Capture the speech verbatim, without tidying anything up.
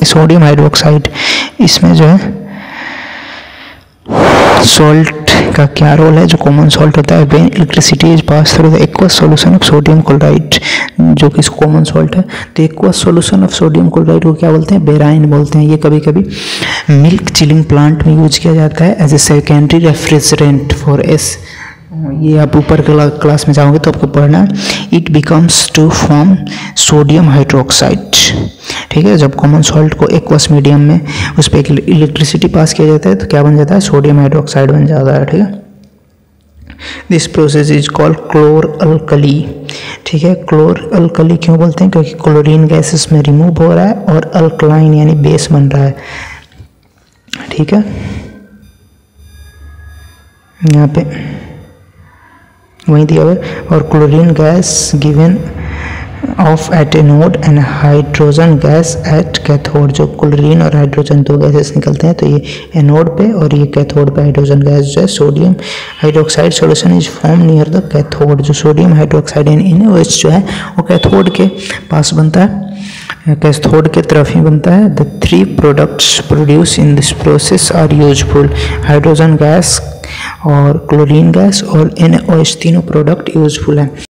Sodium hydroxide, इसमें जो है सॉल्ट का क्या रोल है, जो कॉमन सॉल्ट होता है, when electricity is pass through the aqueous solution of sodium chloride, जो कि कॉमन सॉल्ट है। तो aqueous solution of sodium chloride को क्या बोलते हैं, बेराइन बोलते हैं। ये कभी कभी मिल्क चिलिंग प्लांट में यूज किया जाता है as a secondary refrigerant for एस। ये आप ऊपर क्लास में जाओगे तो आपको पढ़ना है। It becomes to form sodium hydroxide, ठीक है। जब कॉमन सॉल्ट को एक्वस मीडियम में उस पर इलेक्ट्रिसिटी पास किया जाता है तो क्या बन जाता है, सोडियम हाइड्रोक्साइड बन जाता है, ठीक है। This process is called chlor alkali, ठीक है। क्लोर अल्कली क्यों बोलते हैं, क्योंकि क्लोरीन गैस इसमें रिमूव हो रहा है और अल्कलाइन यानी बेस बन रहा है, ठीक है। यहाँ पे वही दिया हुआ है। और chlorine gas given off at anode and hydrogen gas at cathode, जो क्लोरीन और हाइड्रोजन दो गैसेस निकलते हैं, तो ये एनोड पे और ये कैथोड पे हाइड्रोजन गैस जो है sodium hydroxide solution is form near the cathode. जो सोडियम हाइड्रोक्साइड यानी NaOH जो है वो कैथोड के पास बनता है, कैथोड के तरफ ही बनता है। The three products produce in this process are useful, hydrogen gas और क्लोरीन गैस और NaOH तीनों प्रोडक्ट यूजफुल हैं।